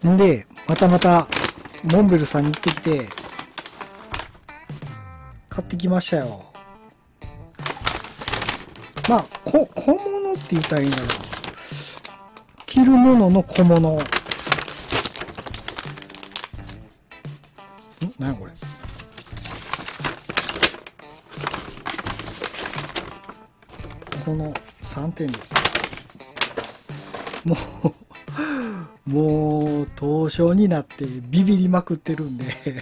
んで、またモンベルさんに行ってきて、買ってきましたよ。まあ、小物って言ったらいいんだろう。着るものの小物。何やこれ。この3点です。もう、凍傷になってビビりまくってるんで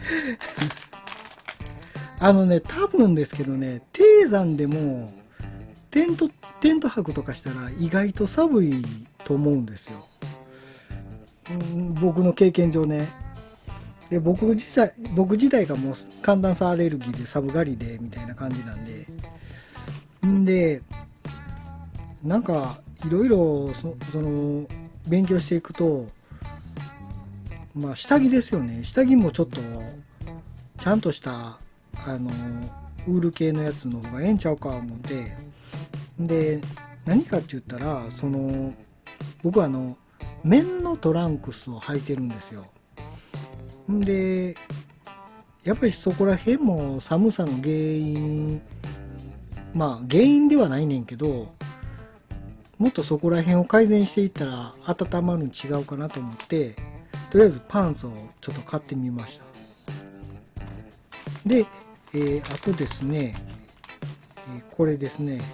多分ですけどね、低山でもテント泊とかしたら意外と寒いと思うんですよ。僕の経験上ね。で、僕自体がもう寒暖差アレルギーで寒がりでみたいな感じなんで。なんかいろいろ勉強していくと、まあ下着ですよね。下着もちょっとちゃんとしたウール系のやつの方がええんちゃうか思って、で、何かって言ったら、僕は綿のトランクスを履いてるんですよ。で、やっぱりそこら辺も寒さの原因、まあ原因ではないねんけど、もっとそこら辺を改善していったら温まるに違うかなと思って、とりあえずパンツをちょっと買ってみました。で、あとですね、これですね、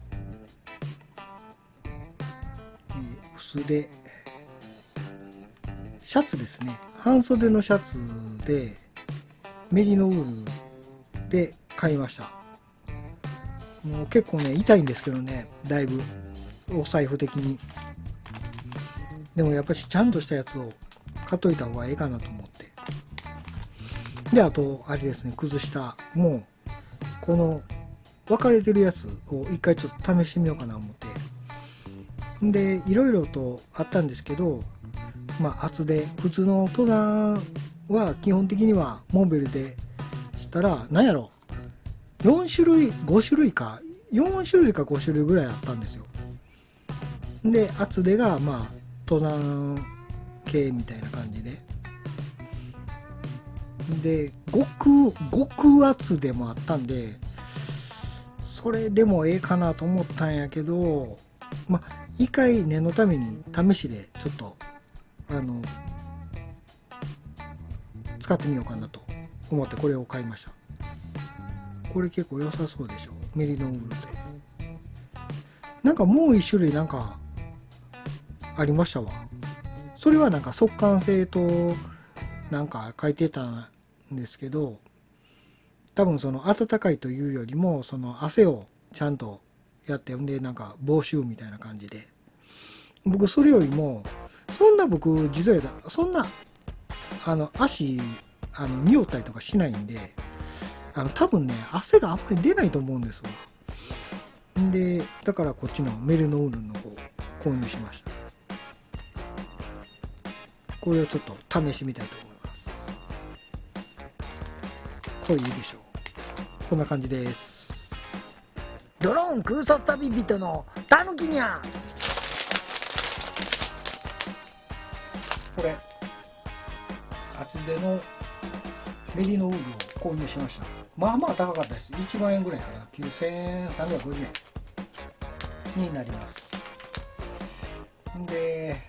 薄手、シャツですね。半袖のシャツで、メリノウールで買いました。もう結構ね、痛いんですけどね、だいぶ、お財布的に。でもやっぱりちゃんとしたやつを買っといた方がええかなと思って。で、あと、あれですね、靴下も、この分かれてるやつを一回ちょっと試してみようかな思って。で、いろいろとあったんですけど、まあ、厚手、普通の登山は基本的にはモンベルでしたら、なんやろ、4種類、5種類か、4種類か5種類ぐらいあったんですよ。で、厚手が、まあ、登山系みたいな感じで。で、極厚でもあったんで、それでもええかなと思ったんやけど、まあ、一回念のために試しでちょっと、使ってみようかなと思ってこれを買いました。これ結構良さそうでしょ。メリノウールで。なんかもう一種類なんかありましたわ。それはなんか速乾性となんか書いてたんですけど、多分その暖かいというよりもその汗をちゃんとやって、んでなんか防臭みたいな感じで、僕それよりも僕実はそんな足匂ったりとかしないんで、多分ね汗があんまり出ないと思うんですわ。でだからこっちのメルノウールの方を購入しました。これをちょっと試してみたいと思います。これいいでしょう。こんな感じです。ドローン空撮旅人のたぬきにゃん。これ厚手のメリノウールを購入しました。まあまあ高かったです。1万円ぐらいかな。9350円になります。で、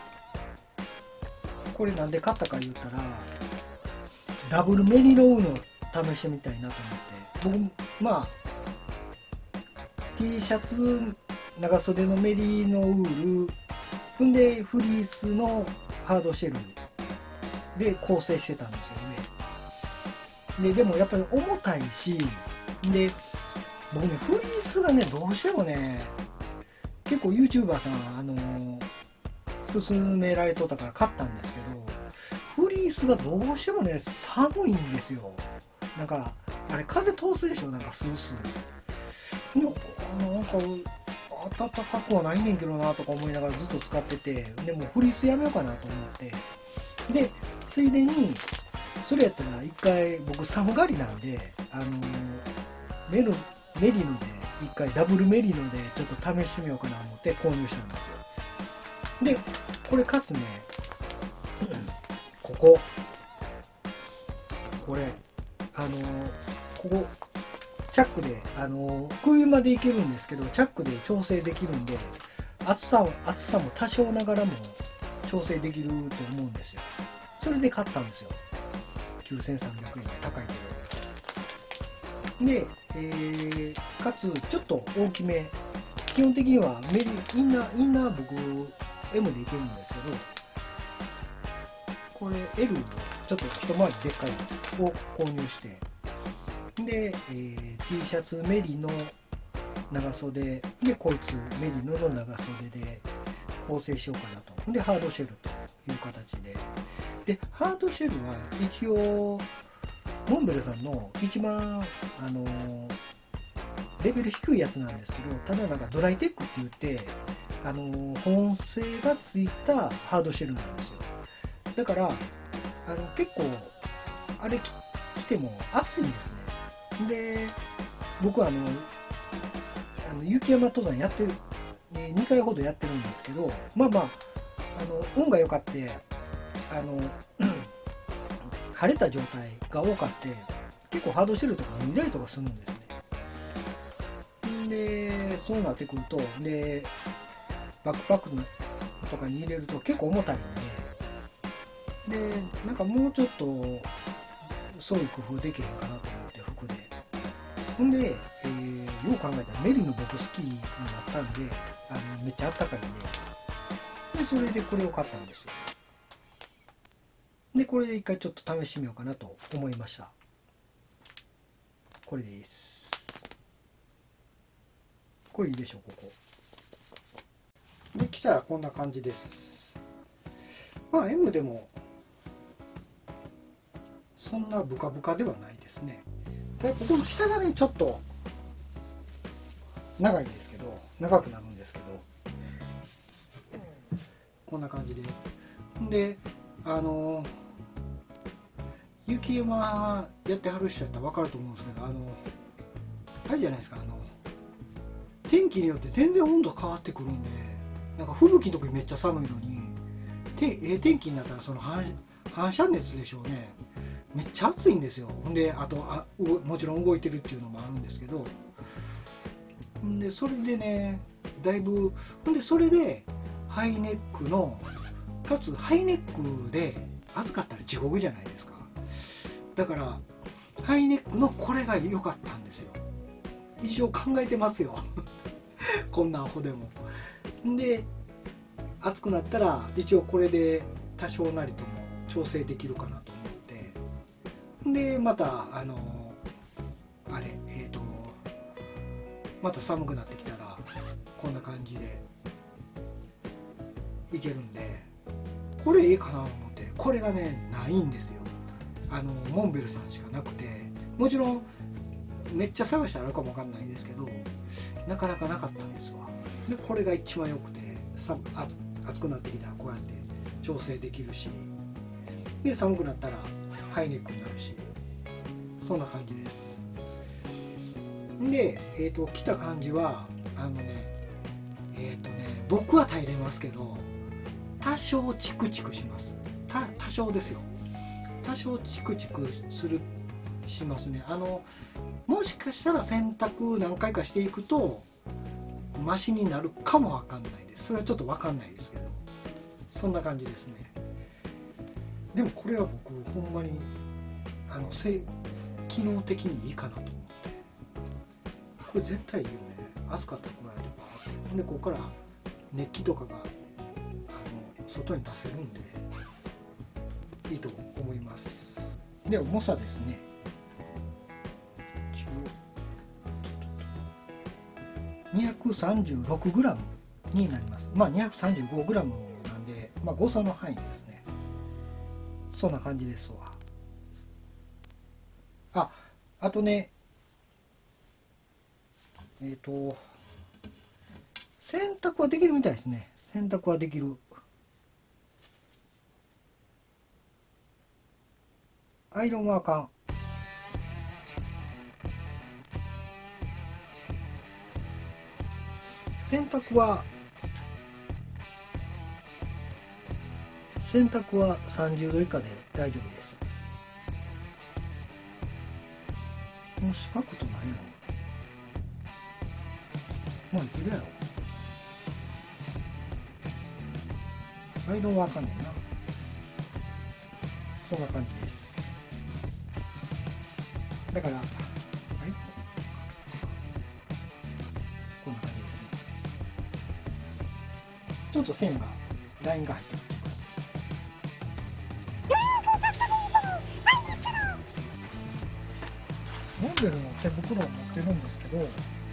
これなんで買ったか言ったら、ダブルメリノウールを試してみたいなと思って。僕、まあ、T シャツ、長袖のメリノウール、んで、フリースのハードシェルで構成してたんですよね。でもやっぱり重たいし、で、僕ね、フリースがね、どうしてもね、結構 YouTuber さん、勧められとったから買ったんですけど、フリースがどうしてもね、寒いんですよ。なんか、あれ、風通すでしょ、なんかスースー。でも、なんか、暖かくはないねんけどなとか思いながらずっと使ってて、でもフリースやめようかなと思って、で、ついでに、それやったら一回、僕寒がりなんで、メリノで、一回ダブルメリノでちょっと試してみようかなと思って購入したんですよ。で、これかつね、 ここ、これ、ここ、チャックで、首までいけるんですけど、チャックで調整できるんで、厚さも多少ながらも調整できると思うんですよ。それで買ったんですよ。9300円で高いけど。で、かつ、ちょっと大きめ。基本的にはインナー僕、M でいけるんですけど、これ L、ちょっと一回りでっかいのを購入して、で、T シャツメリの長袖で、こいつメリノの長袖で構成しようかなと。で、ハードシェルという形で。で、ハードシェルは一応、モンベルさんの一番、レベル低いやつなんですけど、ただなんかドライテックって言って、保温性がついたハードシェルなんですよ。だから、結構、あれ着ても暑いんですね。で、僕は雪山登山やってる、2回ほどやってるんですけど、まあまあ、運が良かって、晴れた状態が多かって、結構ハードシェルとか脱いだりとかするんですね。で、そうなってくると、で、バックパックとかに入れると結構重たいんで、で、なんかもうちょっと、そういう工夫できへんかなと思って、服で。ほんで、よう考えたらメリの僕好きになったんで、めっちゃあったかいんで、で、それでこれを買ったんですよ。で、これで一回ちょっと試してみようかなと思いました。これです。これいいでしょ、ここ。で、来たらこんな感じです。まあ、M でも、そんなブカブカではないですね。で、ここの下がね、ちょっと、長いんですけど、長くなるんですけど、こんな感じで。で、雪山やってはる人やったら分かると思うんですけど、あれじゃないですか、天気によって全然温度変わってくるんで、なんか吹雪の時めっちゃ寒いのに、天気になったらその反射熱でしょうね。めっちゃ暑いんですよ。で、あともちろん動いてるっていうのもあるんですけど、で、それでね、だいぶ、で、それで、ハイネックの、かつハイネックで暑かったら地獄じゃないですか。だから、ハイネックのこれが良かったんですよ。一応考えてますよ。こんなアホでも。で、暑くなったら、一応これで多少なりとも調整できるかなと思って。で、また、また寒くなってきたら、こんな感じでいけるんで、これいいかなと思って、これがね、ないんですよ。モンベルさんしかなくて、もちろん、めっちゃ探したらあるかもわかんないですけど、なかなかなかったんですわ。で、これが一番良くて、暑くなってきたらこうやって調整できるし、で、寒くなったらハイネックになるし、そんな感じです。で、来た感じは、僕は耐えれますけど、多少チクチクします。多少ですよ。多少チクチクしますね。もしかしたら洗濯何回かしていくと、マシになるかもわかんないです。それはちょっとわかんないですけど、そんな感じですね。でもこれは僕、ほんまに、機能的にいいかなと思って。これ絶対いいよね。暑かったらこうやってバーッと。で、ここから熱気とかが外に出せるんで、いいと思います。で、重さですね。236g になります。まあ 235g なんで、まあ、誤差の範囲ですね。そんな感じですわ。あとね、洗濯はできるみたいですね。洗濯はできる。アイロンはあかん。洗濯は洗濯は30度以下で大丈夫です。もう四角くないやろ。まあいけるやろ。アイロンはあかんねんな。そんな感じです。だから、はい、こんな感じですね。ちょっと線が、ラインが入ってる。モンベルの手袋を持ってるんですけど、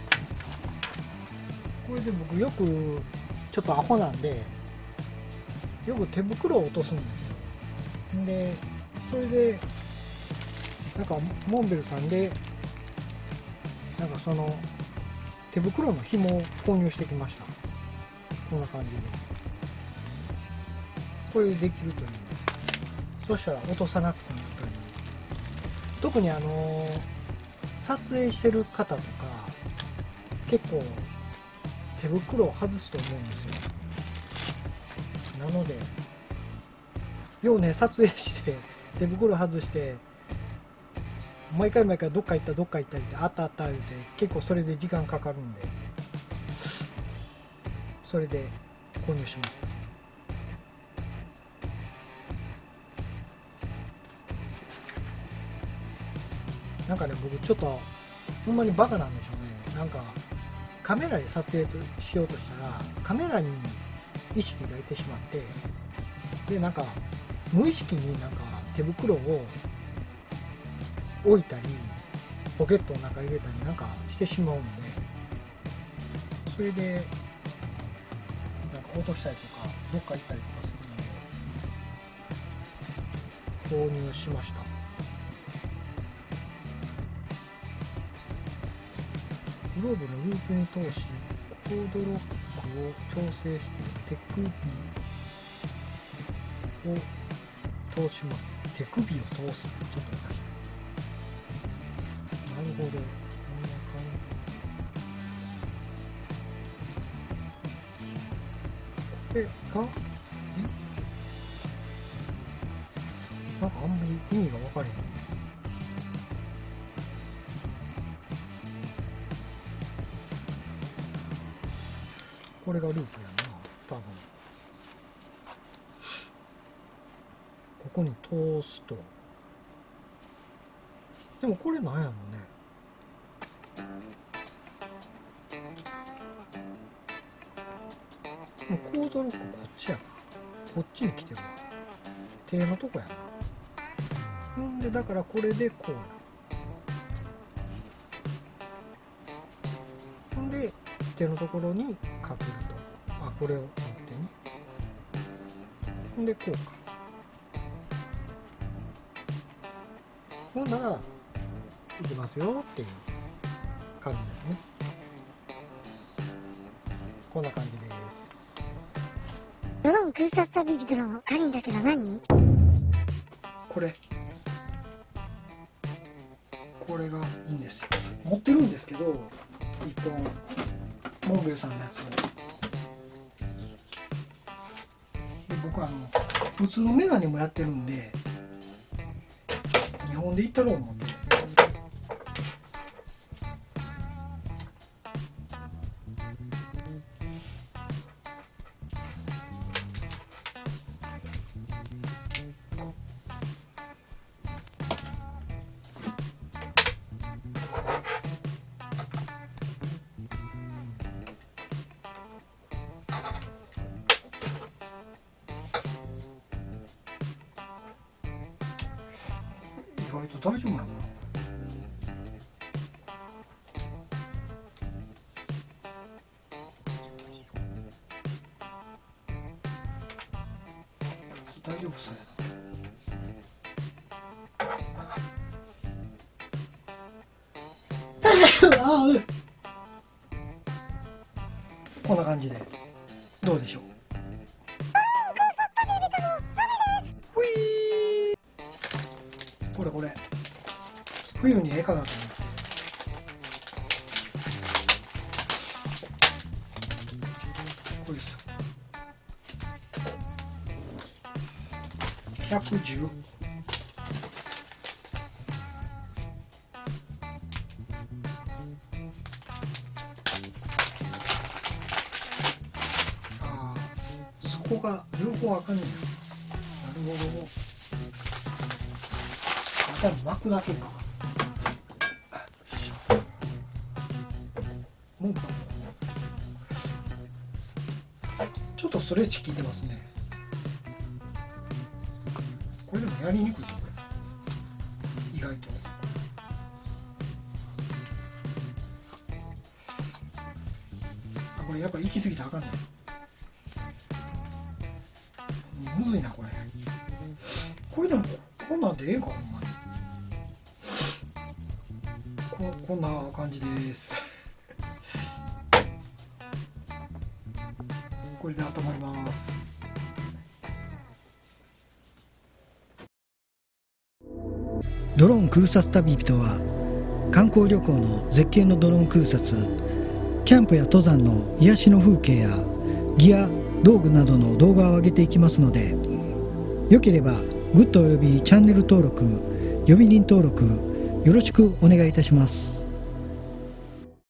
これで僕よくちょっとアホなんで、よく手袋を落とすんですよ。で、それで、なんかモンベルさんで、なんかその手袋の紐を購入してきました。こんな感じで。これでできるという。そしたら落とさなくてもいいという。特に撮影してる方とか、結構手袋を外すと思うんですよ。なので、ようね、撮影して手袋外して、毎回どっか行ったってあった言って、結構それで時間かかるんで、それで購入しました。なんかね、僕ちょっとほんまにバカなんでしょうね。なんかカメラで撮影しようとしたら、カメラに意識がいってしまって、でなんか無意識になんか手袋を置いたりポケットの中入れたりなんかしてしまうんで、それでなんか落としたりとかどっか行ったりとかするので購入しました。グローブのループに通しコードロックを調整して手首を通します。手首を通す。ちょっと難しい。なるほど。こんな感じ。これが、なんかあんまり意味が分かれへん。これがループやな、多分。ここに通すと。でもこれなんやろね。もうコードロックこっちやな。こっちに来てるわ。手のとこやな。んで、だからこれでこうや。んで、手のところにかけると。あ、これを持ってね。んで、こうか。ほんなら、いきますよっていう感じですね。こんな感じです。 ドローン空撮旅ドローン、軽いんだけど何？ これがいいんですよ。持ってるんですけど、一本、モンベルさんのやつを。で僕普通のメガネもやってるんで、2本でいったろう思って。意外と大丈夫なのかな。大丈夫そうやな。こんな感じでどうでしょう。これ冬にええかなと思って。これですよ。 110。ああ、そこが両方あかんねん。なるほど。多分巻くだけか。もうちょっとストレッチ効いてますね。これでもやりにくいぞ、これ。意外と。あ、これやっぱ行き過ぎたらあかんねん。むずいな、これ。これでも、こんなんでええんか、ほんまに。こんな感じです。これで温まります。ドローン空撮旅人は、観光旅行の絶景のドローン空撮、キャンプや登山の癒しの風景やギア、道具などの動画を上げていきますので、よければグッドおよびチャンネル登録、呼び鈴登録よろしくお願いいたします。